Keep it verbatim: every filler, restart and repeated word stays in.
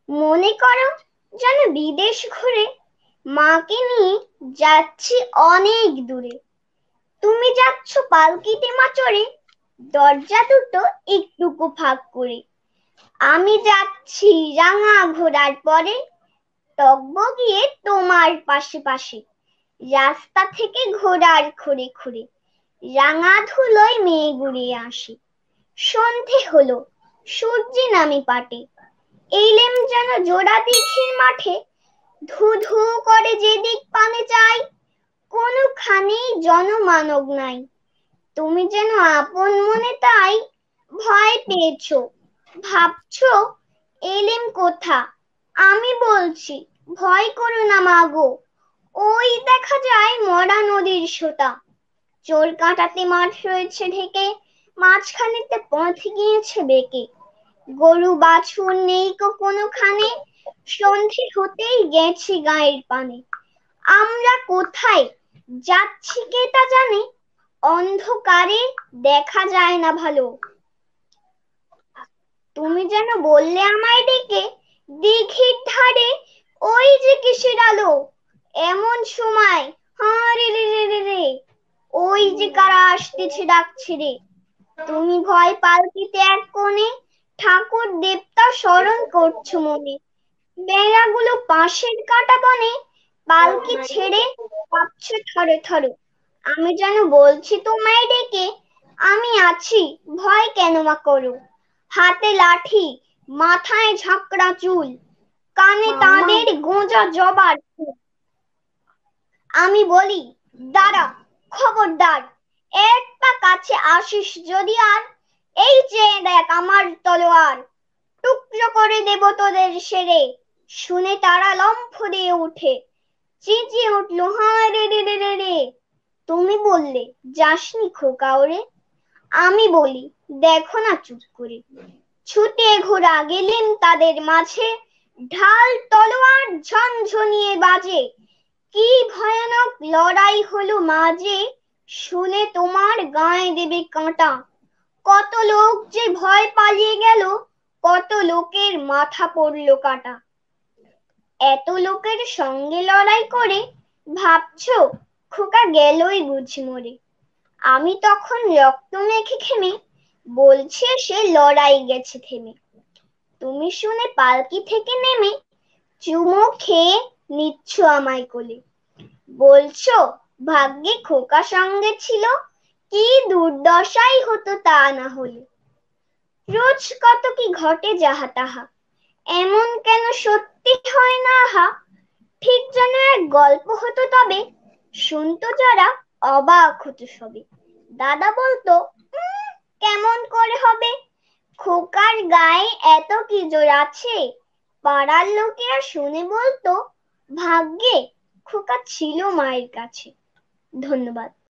মনে করো যেন বিদেশ ঘুরে মাকে নিয়ে যাচ্ছি অনেক দূরে। তুমি যাচ্ছ পালকিতে মা চড়ে, দরজা দুটো একটুকু ফাঁক করে। আমি যাচ্ছি রাঙা ঘোড়ার পরে, টগবগিয়ে তোমার পাশে পাশে। রাস্তা থেকে ঘোড়ার খুঁড়ে খুঁড়ে রাঙা ধুলোয় মেয়ে গুড়িয়ে আসে। সন্ধে হলো, সূর্যি নামে পাটে, এলেম যেন জোড়া দীঘির মাঠে। ধু ধু করে যেদিক পানে চাই, কোনোখানেই জনমানব নাই। তুমি যেন আপন মনে তাই ভয় পেয়েছো, ভাবছো এলেম কোথা। আমি বলছি ভয় করো না মাগো, ওই দেখা যায় মরা নদীর সোতা। চোর কাঁটাতে মাঠ রয়েছে ঢেকে, মাঝখানেতে পথ গিয়েছে বেঁকে। গরু বাছুর নেই কো কোনোখানে, সন্ধে হতেই গেছে গায়ের পানে। আমরা কোথায় যাচ্ছি কে তা জানে, অন্ধকারে দেখা যায় না ভালো। তুমি যেন বললে আমায় ডেকে, দিঘির ধারে ওই যে কিসের আলো। এমন সময় হা রে রে রে রে রে, ওই যে কারা আসতেছে ডাকছে রে। তুমি ভয় পালকিতে এক কোণে, ঠাকুর দেবতা স্মরণ করছো মনে। বেড়াগুলো পাশের কাটা বনে, পালকি ছেড়ে কাঁপছে থরে থরে। আমি যেন বলছি তোমায় ডেকে, আমি আছি, ভয় কেন মা করো। হাতে লাঠি, মাথায় ঝাঁকড়া চুল, কানে তাদের গোঁজা জবার ফুল। আমি বলি দাঁড়া, খবরদার, এক পা কাছে আসিস যদি আর, এই চেয়ে দেখ আমার তলোয়ার, টুকরো করে দেব তোদের সেরে। শুনে তারা লম্ফ দিয়ে উঠে, চেঁচিয়ে উঠল হা রে রে রে রে রে। তুমি বললে যাসনি খোকা ওরে, আমি বলি দেখো না চুপ করে। ছুটে ঘোড়া গেলেন তাদের মাঝে, ঢাল তলোয়ার ঝনঝনিয়ে বাজে। কি ভয়ানক লড়াই হলো মাঝে, শুনে তোমার গায়ে দেবে কাঁটা। কত লোক যে ভয় পালিয়ে গেল, কত লোকের মাথা পড়ল কাটা। এত লোকের সঙ্গে লড়াই করে ভাবছো খোকা গেলই বুঝি মরে। আমি তখন রক্ত মেখে খেমে বলছে সে লড়াই গেছে থেমে। তুমি শুনে পালকি থেকে নেমে চুমো খেয়ে নিচ্ছ আমায় কোলে, বলছো ভাগ্যে খোকা সঙ্গে ছিল, কি দুর্দশাই হতো তা না হলে। রোজ কত কি ঘটে যাহা তাহা, এমন কেন সত্যি হয় না আহা। ঠিক যেন এক গল্প হতো তবে, শুনতো যারা অবাক হতো সবে। দাদা বলতো উম, কেমন করে হবে, খোকার গায়ে এত কি জোর আছে। পাড়ার লোকেরা শুনে বলতো ভাগ্যে খোকা ছিল মায়ের কাছে। ধন্যবাদ।